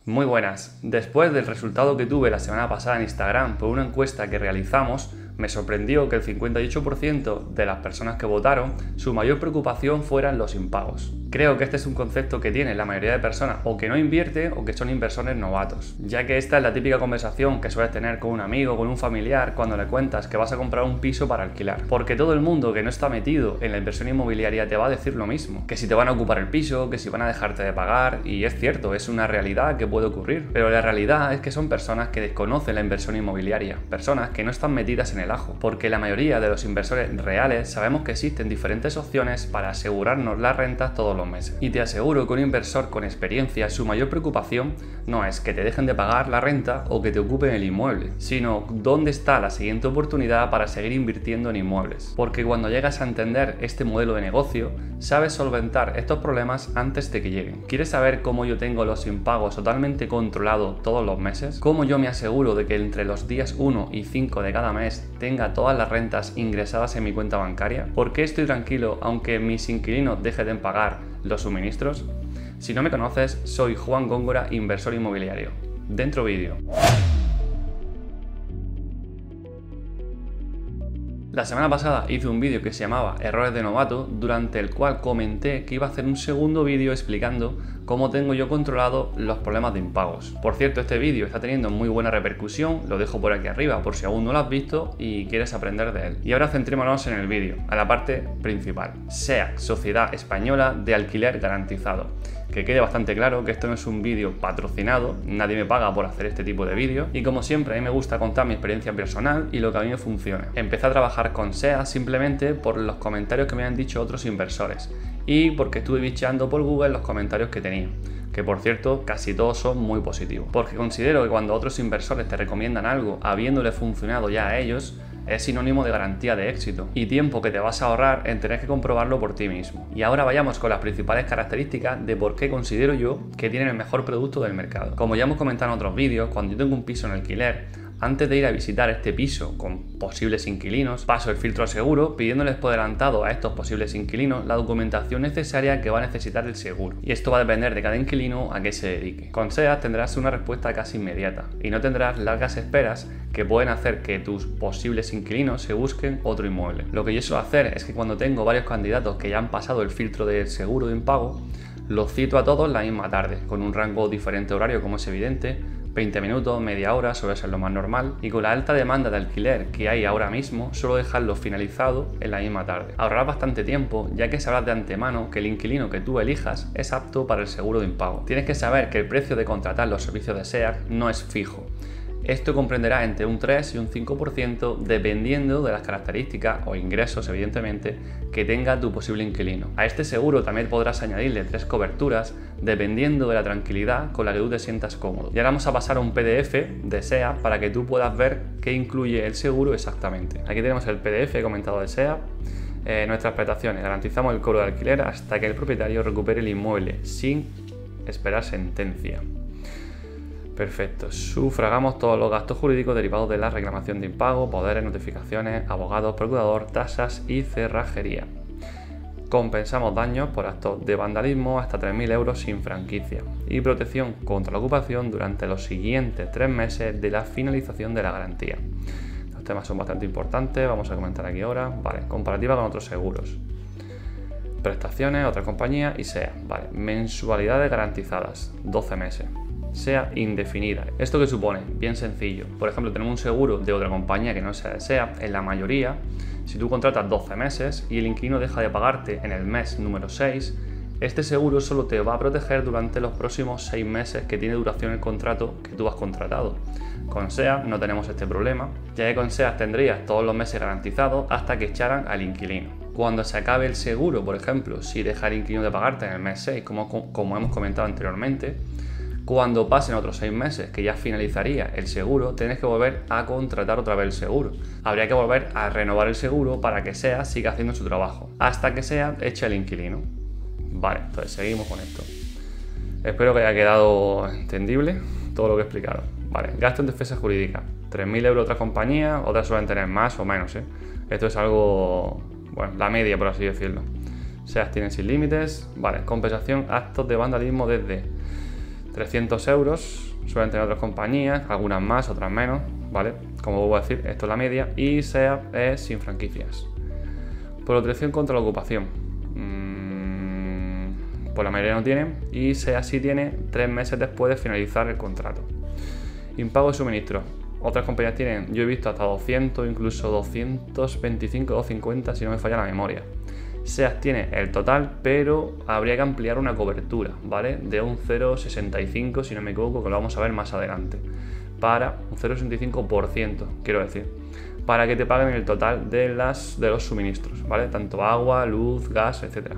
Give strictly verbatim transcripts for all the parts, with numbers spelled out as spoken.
Muy buenas. Después del resultado que tuve la semana pasada en Instagram por una encuesta que realizamos, me sorprendió que el cincuenta y ocho por ciento de las personas que votaron, su mayor preocupación fueran los impagos. Creo que este es un concepto que tiene la mayoría de personas o que no invierte o que son inversores novatos, ya que esta es la típica conversación que sueles tener con un amigo o con un familiar cuando le cuentas que vas a comprar un piso para alquilar. Porque todo el mundo que no está metido en la inversión inmobiliaria te va a decir lo mismo, que si te van a ocupar el piso, que si van a dejarte de pagar, y es cierto, es una realidad que puede ocurrir, pero la realidad es que son personas que desconocen la inversión inmobiliaria, personas que no están metidas en el ajo, porque la mayoría de los inversores reales sabemos que existen diferentes opciones para asegurarnos las rentas todos los meses. Y te aseguro que un inversor con experiencia, su mayor preocupación no es que te dejen de pagar la renta o que te ocupen el inmueble, sino dónde está la siguiente oportunidad para seguir invirtiendo en inmuebles. Porque cuando llegas a entender este modelo de negocio, sabes solventar estos problemas antes de que lleguen. ¿Quieres saber cómo yo tengo los impagos totalmente controlados todos los meses? ¿Cómo yo me aseguro de que entre los días uno y cinco de cada mes tenga todas las rentas ingresadas en mi cuenta bancaria? ¿Por qué estoy tranquilo aunque mis inquilinos dejen de pagar los suministros? Si no me conoces, soy Juan Góngora, inversor inmobiliario. Dentro vídeo. La semana pasada hice un vídeo que se llamaba Errores de novato, durante el cual comenté que iba a hacer un segundo vídeo explicando cómo tengo yo controlado los problemas de impagos. Por cierto, este vídeo está teniendo muy buena repercusión, lo dejo por aquí arriba por si aún no lo has visto y quieres aprender de él. Y ahora centrémonos en el vídeo, a la parte principal. S E A C, Sociedad Española de Alquiler Garantizado. Que quede bastante claro que esto no es un vídeo patrocinado, nadie me paga por hacer este tipo de vídeo, y como siempre a mí me gusta contar mi experiencia personal y lo que a mí me funciona. Empecé a trabajar con S E A C simplemente por los comentarios que me han dicho otros inversores y porque estuve bicheando por Google los comentarios que tenía, que por cierto casi todos son muy positivos, porque considero que cuando otros inversores te recomiendan algo habiéndole funcionado ya a ellos, es sinónimo de garantía de éxito y tiempo que te vas a ahorrar en tener que comprobarlo por ti mismo. Y ahora vayamos con las principales características de por qué considero yo que tienen el mejor producto del mercado. Como ya hemos comentado en otros vídeos, cuando yo tengo un piso en alquiler, antes de ir a visitar este piso con posibles inquilinos, paso el filtro seguro pidiéndoles por adelantado a estos posibles inquilinos la documentación necesaria que va a necesitar el seguro. Y esto va a depender de cada inquilino a qué se dedique. Con S E A C tendrás una respuesta casi inmediata y no tendrás largas esperas que pueden hacer que tus posibles inquilinos se busquen otro inmueble. Lo que yo suelo hacer es que cuando tengo varios candidatos que ya han pasado el filtro del seguro de impago, los cito a todos la misma tarde, con un rango diferente horario como es evidente, veinte minutos, media hora, suele ser lo más normal, y con la alta demanda de alquiler que hay ahora mismo, suelo dejarlo finalizado en la misma tarde. Ahorrarás bastante tiempo, ya que sabrás de antemano que el inquilino que tú elijas es apto para el seguro de impago. Tienes que saber que el precio de contratar los servicios de S E A C no es fijo. Esto comprenderá entre un tres y un cinco por ciento dependiendo de las características o ingresos, evidentemente, que tenga tu posible inquilino. A este seguro también podrás añadirle tres coberturas dependiendo de la tranquilidad con la que tú te sientas cómodo. Y ahora vamos a pasar a un P D F de S E A C para que tú puedas ver qué incluye el seguro exactamente. Aquí tenemos el P D F comentado de S E A C. Eh, nuestras prestaciones: garantizamos el cobro de alquiler hasta que el propietario recupere el inmueble sin esperar sentencia. Perfecto. Sufragamos todos los gastos jurídicos derivados de la reclamación de impago, poderes, notificaciones, abogados, procurador, tasas y cerrajería. Compensamos daños por actos de vandalismo hasta tres mil euros sin franquicia y protección contra la ocupación durante los siguientes tres meses de la finalización de la garantía. Los temas son bastante importantes, vamos a comentar aquí ahora. Vale, comparativa con otros seguros. Prestaciones, otra compañía y S E A C. Vale, mensualidades garantizadas, doce meses. Sea indefinida. ¿Esto qué supone? Bien sencillo. Por ejemplo, tenemos un seguro de otra compañía que no sea de S E A C. En la mayoría, si tú contratas doce meses y el inquilino deja de pagarte en el mes número seis, este seguro solo te va a proteger durante los próximos seis meses que tiene duración el contrato que tú has contratado. Con S E A C no tenemos este problema, ya que con S E A C tendrías todos los meses garantizados hasta que echaran al inquilino. Cuando se acabe el seguro, por ejemplo, si deja el inquilino de pagarte en el mes seis, como, como hemos comentado anteriormente, cuando pasen otros seis meses, que ya finalizaría el seguro, tienes que volver a contratar otra vez el seguro. Habría que volver a renovar el seguro para que S E A C siga haciendo su trabajo, hasta que S E A C eche al inquilino. Vale, entonces seguimos con esto. Espero que haya quedado entendible todo lo que he explicado. Vale, gasto en defensa jurídica. tres mil euros otras compañías, otras suelen tener más o menos, ¿eh? Esto es algo, bueno, la media por así decirlo. S E A C tiene sin límites. Vale, compensación actos de vandalismo desde trescientos euros, suelen tener otras compañías, algunas más, otras menos, ¿vale? Como vuelvo a decir, esto es la media. Y SEAT es sin franquicias. Protección contra la ocupación, mmm, pues la mayoría no tienen. Y SEAT sí tiene tres meses después de finalizar el contrato. Impago de suministro. Otras compañías tienen, yo he visto hasta doscientos, incluso doscientos veinticinco, doscientos cincuenta, si no me falla la memoria. SEAT tiene el total, pero habría que ampliar una cobertura, ¿vale? De un cero coma sesenta y cinco, si no me equivoco, que lo vamos a ver más adelante. Para un cero coma sesenta y cinco por ciento, quiero decir. Para que te paguen el total de, las, de los suministros, ¿vale? Tanto agua, luz, gas, etcétera.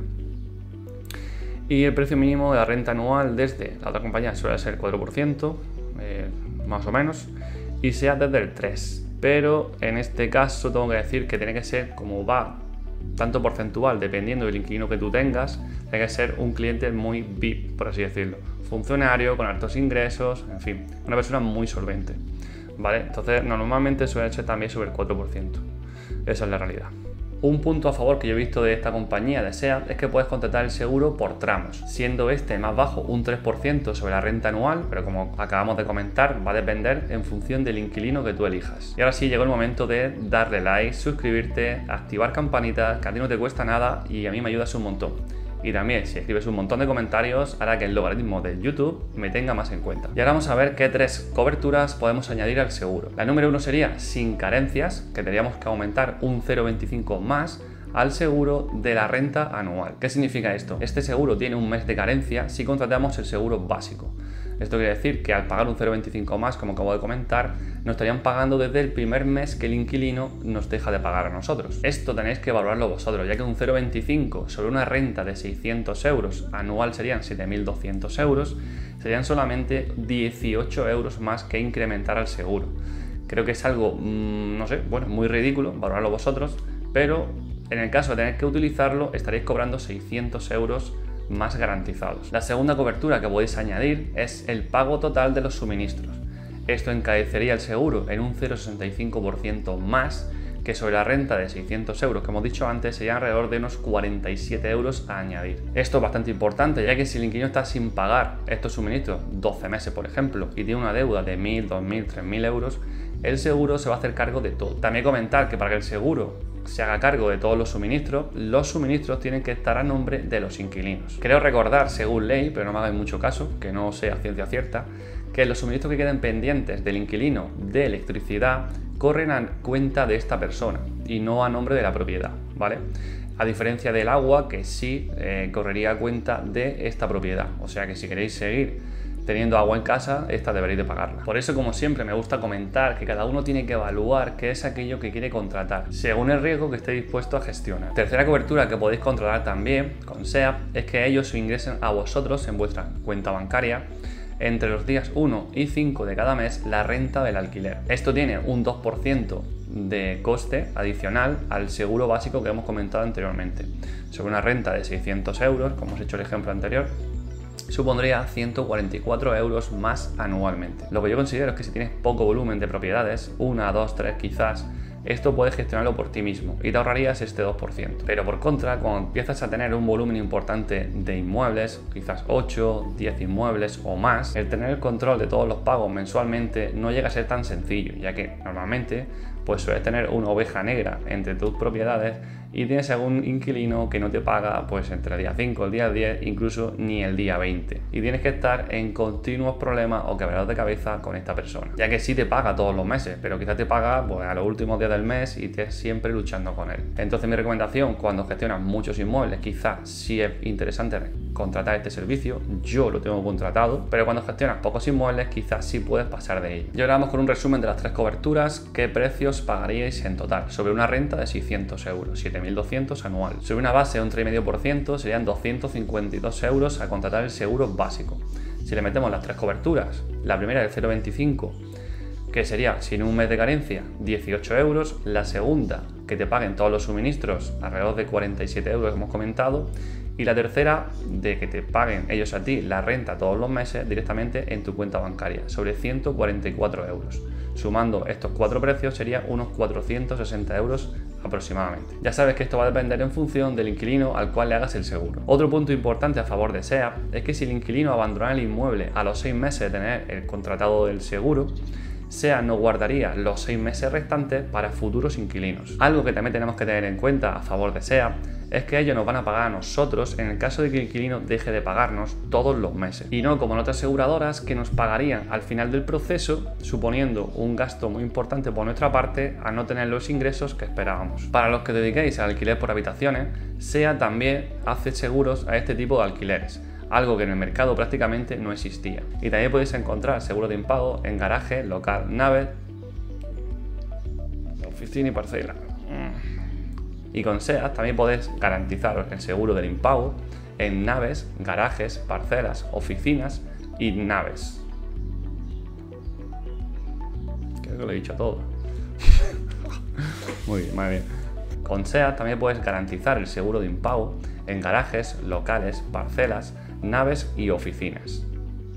Y el precio mínimo de la renta anual desde la otra compañía suele ser el cuatro por ciento, eh, más o menos. Y SEAT desde el tres por ciento. Pero en este caso tengo que decir que tiene que ser, como va tanto porcentual dependiendo del inquilino que tú tengas, tiene que ser un cliente muy V I P, por así decirlo, funcionario, con altos ingresos, en fin, una persona muy solvente, ¿vale? Entonces normalmente suele ser también sobre el cuatro por ciento, esa es la realidad. Un punto a favor que yo he visto de esta compañía de SEAT es que puedes contratar el seguro por tramos, siendo este más bajo un tres por ciento sobre la renta anual, pero como acabamos de comentar, va a depender en función del inquilino que tú elijas. Y ahora sí, llegó el momento de darle like, suscribirte, activar campanita, que a ti no te cuesta nada y a mí me ayudas un montón. Y también, si escribes un montón de comentarios, hará que el logaritmo de YouTube me tenga más en cuenta. Y ahora vamos a ver qué tres coberturas podemos añadir al seguro. La número uno sería sin carencias, que tendríamos que aumentar un cero coma veinticinco más al seguro de la renta anual. ¿Qué significa esto? Este seguro tiene un mes de carencia si contratamos el seguro básico. Esto quiere decir que al pagar un cero coma veinticinco más, como acabo de comentar, nos estarían pagando desde el primer mes que el inquilino nos deja de pagar a nosotros. Esto tenéis que valorarlo vosotros, ya que un cero coma veinticinco sobre una renta de seiscientos euros anual serían siete mil doscientos euros, serían solamente dieciocho euros más que incrementar al seguro. Creo que es algo, mmm, no sé, bueno, muy ridículo, valorarlo vosotros, pero en el caso de tener que utilizarlo estaréis cobrando seiscientos euros más garantizados. La segunda cobertura que podéis añadir es el pago total de los suministros. Esto encarecería el seguro en un cero coma sesenta y cinco por ciento más que sobre la renta de seiscientos euros que hemos dicho antes, serían alrededor de unos cuarenta y siete euros a añadir. Esto es bastante importante, ya que si el inquilino está sin pagar estos suministros doce meses, por ejemplo, y tiene una deuda de mil, dos mil, tres mil euros, el seguro se va a hacer cargo de todo. También comentar que para que el seguro se haga cargo de todos los suministros, los suministros tienen que estar a nombre de los inquilinos. Creo recordar, según ley, pero no me hagáis mucho caso, que no sea ciencia cierta, que los suministros que queden pendientes del inquilino de electricidad corren a cuenta de esta persona y no a nombre de la propiedad, ¿vale? A diferencia del agua, que sí eh, correría a cuenta de esta propiedad. O sea que si queréis seguir teniendo agua en casa, esta deberéis de pagarla. Por eso, como siempre, me gusta comentar que cada uno tiene que evaluar qué es aquello que quiere contratar, según el riesgo que esté dispuesto a gestionar. Tercera cobertura que podéis contratar también con SEAT es que ellos os ingresen a vosotros en vuestra cuenta bancaria entre los días uno y cinco de cada mes la renta del alquiler. Esto tiene un dos por ciento de coste adicional al seguro básico que hemos comentado anteriormente. Sobre una renta de seiscientos euros, como os he hecho el ejemplo anterior, supondría ciento cuarenta y cuatro euros más anualmente. Lo que yo considero es que si tienes poco volumen de propiedades, una, dos, tres quizás, esto puedes gestionarlo por ti mismo y te ahorrarías este dos por ciento. Pero por contra, cuando empiezas a tener un volumen importante de inmuebles, quizás ocho, diez inmuebles o más, el tener el control de todos los pagos mensualmente no llega a ser tan sencillo, ya que normalmente pues sueles tener una oveja negra entre tus propiedades y tienes algún inquilino que no te paga pues entre el día cinco, el día diez, incluso ni el día veinte. Y tienes que estar en continuos problemas o quebrados de cabeza con esta persona, ya que sí te paga todos los meses, pero quizás te paga pues, a los últimos días del mes y estés siempre luchando con él. Entonces mi recomendación, cuando gestionas muchos inmuebles, quizás sí es interesante contratar este servicio. Yo lo tengo contratado, pero cuando gestionas pocos inmuebles, quizás sí puedes pasar de ello. Y ahora vamos con un resumen de las tres coberturas. ¿Qué precios pagaríais en total? Sobre una renta de seiscientos euros, siete mil doscientos anual. Sobre una base de un tres coma cinco por ciento serían doscientos cincuenta y dos euros a contratar el seguro básico. Si le metemos las tres coberturas, la primera del cero coma veinticinco, que sería sin un mes de carencia, dieciocho euros. La segunda, que te paguen todos los suministros, alrededor de cuarenta y siete euros que hemos comentado. Y la tercera, de que te paguen ellos a ti la renta todos los meses directamente en tu cuenta bancaria, sobre ciento cuarenta y cuatro euros. Sumando estos cuatro precios sería unos cuatrocientos sesenta euros aproximadamente. Ya sabes que esto va a depender en función del inquilino al cual le hagas el seguro. Otro punto importante a favor de SEAT es que si el inquilino abandona el inmueble a los seis meses de tener el contratado del seguro, SEAT nos guardaría los seis meses restantes para futuros inquilinos. Algo que también tenemos que tener en cuenta a favor de SEAT es que ellos nos van a pagar a nosotros en el caso de que el inquilino deje de pagarnos todos los meses, y no como en otras aseguradoras que nos pagarían al final del proceso, suponiendo un gasto muy importante por nuestra parte a no tener los ingresos que esperábamos. Para los que os dediquéis al alquiler por habitaciones, SEAT también hace seguros a este tipo de alquileres, algo que en el mercado prácticamente no existía. Y también podéis encontrar seguro de impago en garaje, local, nave, oficina y parcela. Y con SEAT también podéis garantizar el seguro del impago en naves, garajes, parcelas, oficinas y naves. Creo que lo he dicho todo. Muy bien, muy bien. Con SEAT también puedes garantizar el seguro de impago en garajes, locales, parcelas, naves y oficinas.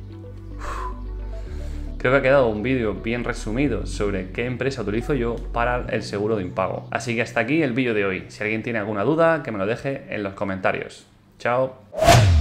Creo que ha quedado un vídeo bien resumido sobre qué empresa utilizo yo para el seguro de impago. Así que hasta aquí el vídeo de hoy. Si alguien tiene alguna duda, que me lo deje en los comentarios. Chao.